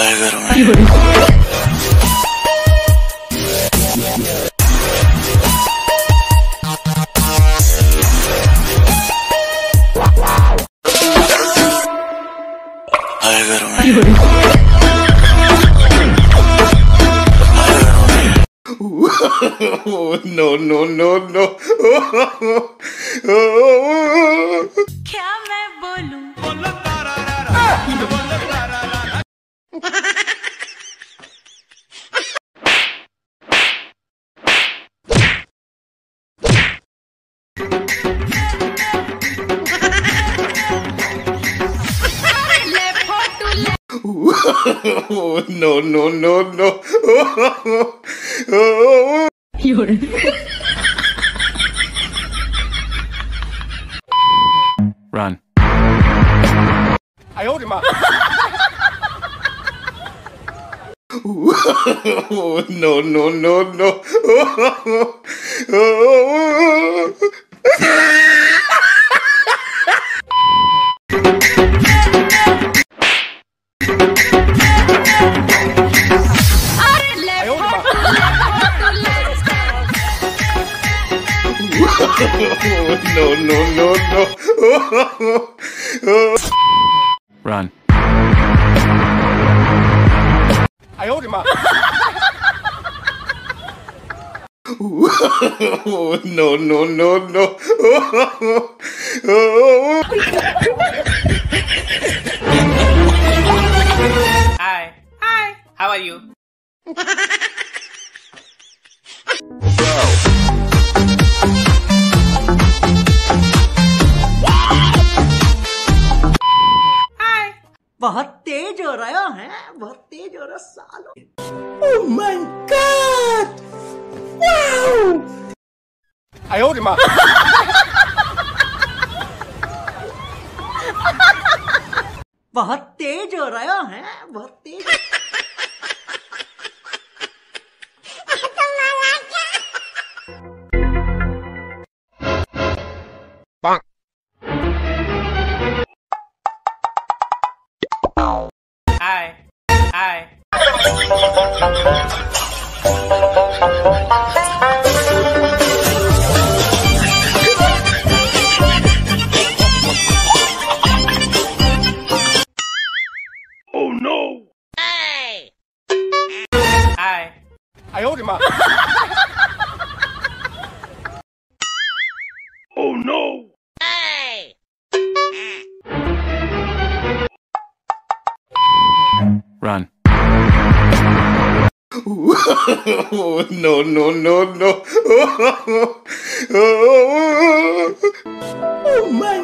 घर में No, no, no, no. क्या मैं बोलूं? No, no, no, no. Run. I owed him up. No, no, no, no. No, no, no, no. Run. I owed him up. No, no, no, no. Hi. Hi. How are you? बहुत तेज हो रहा है, बहुत तेज हो रहा सालों। Oh my God! Wow! I owed him up. बहुत तेज हो रहा है, बहुत तेज। Hi. Hi. Oh no! Hey. Hi. I owed him up. Oh no! Hey. Run. No, no, no, no. Oh my